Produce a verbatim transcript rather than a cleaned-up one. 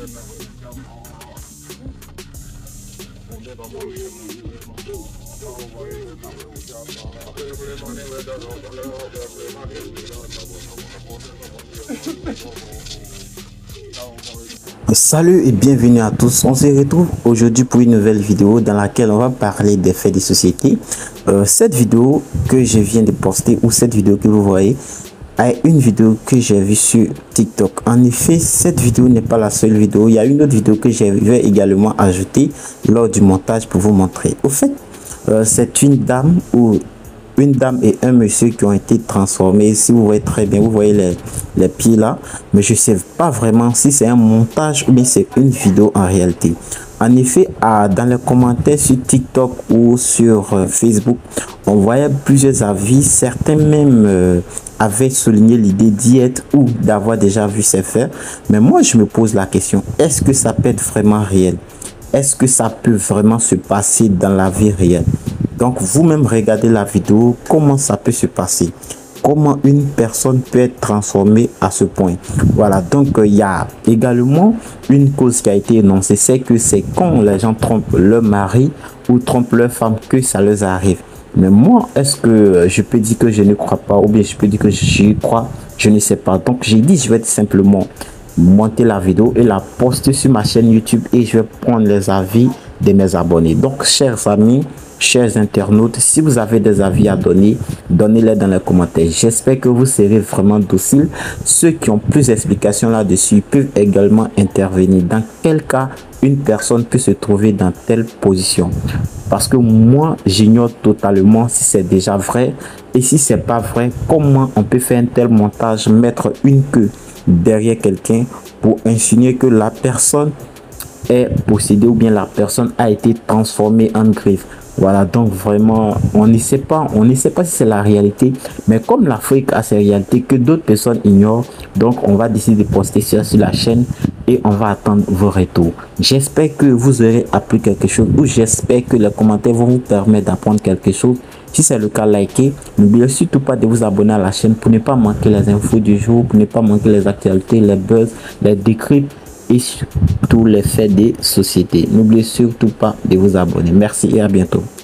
Salut et bienvenue à tous, on se retrouve aujourd'hui pour une nouvelle vidéo dans laquelle on va parler des faits de société. Euh, cette vidéo que je viens de poster ou cette vidéo que vous voyez est une vidéo que j'ai vue sur TikTok. En effet, cette vidéo n'est pas la seule vidéo, il y a une autre vidéo que je vais également ajouter lors du montage pour vous montrer. Au fait, euh, c'est une dame ou une dame et un monsieur qui ont été transformés. Si vous voyez très bien, vous voyez les, les pieds là, mais je sais pas vraiment si c'est un montage ou bien c'est une vidéo en réalité. En effet, à, dans les commentaires sur TikTok ou sur euh, Facebook, on voyait plusieurs avis. Certains même euh, avaient souligné l'idée d'y être ou d'avoir déjà vu ces faits. Mais moi, je me pose la question, est-ce que ça peut être vraiment réel? Est-ce que ça peut vraiment se passer dans la vie réelle? Donc, vous-même regardez la vidéo, comment ça peut se passer? Comment une personne peut être transformée à ce point? Voilà, donc il euh, y a également une cause qui a été énoncée, c'est que c'est quand les gens trompent leur mari ou trompent leur femme que ça leur arrive. Mais moi, est-ce que euh, je peux dire que je ne crois pas ou bien je peux dire que j'y crois? Je ne sais pas. Donc, j'ai dit, je vais simplement monter la vidéo et la poster sur ma chaîne YouTube et je vais prendre les avis de mes abonnés. Donc, chers amis, chers internautes, si vous avez des avis à donner, donnez-les dans les commentaires. J'espère que vous serez vraiment dociles. Ceux qui ont plus d'explications là-dessus peuvent également intervenir. Dans quel cas une personne peut se trouver dans telle position? Parce que moi, j'ignore totalement si c'est déjà vrai. Et si c'est pas vrai, comment on peut faire un tel montage, mettre une queue derrière quelqu'un pour insinuer que la personne est possédée ou bien la personne a été transformée en griffe. Voilà, donc vraiment, on ne sait pas, on ne sait pas si c'est la réalité, mais comme l'Afrique a ses réalités que d'autres personnes ignorent, donc on va décider de poster ça sur la chaîne et on va attendre vos retours. J'espère que vous aurez appris quelque chose ou j'espère que les commentaires vont vous permettre d'apprendre quelque chose. Si c'est le cas, likez. N'oubliez surtout pas de vous abonner à la chaîne pour ne pas manquer les infos du jour, pour ne pas manquer les actualités, les buzz, les décryptes et surtout les faits des sociétés. N'oubliez surtout pas de vous abonner. Merci et à bientôt.